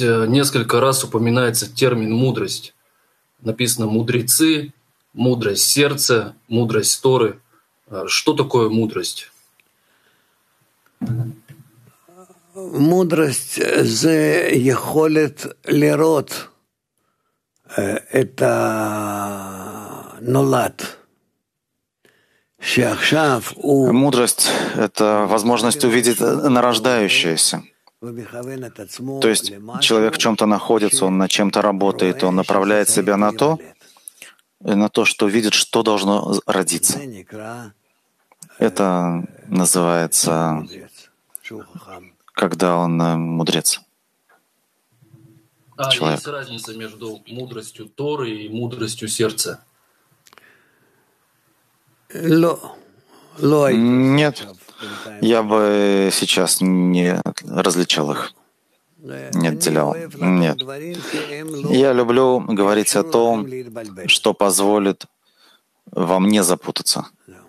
несколько раз упоминается термин «мудрость». Написано «мудрецы», «мудрость сердца», «мудрость Торы». Что такое мудрость? Мудрость — זה יכולת לראות את הנולד. Мудрость — это возможность увидеть нарождающееся. То есть человек в чем-то находится, он над чем-то работает, он направляет себя на то, что видит, что должно родиться. Это называется, когда он мудрец. Человек. Есть разница между мудростью Торы и мудростью сердца? Нет, я бы сейчас не различал их, не отделял. Нет. Я люблю говорить о том, что позволит вам не запутаться.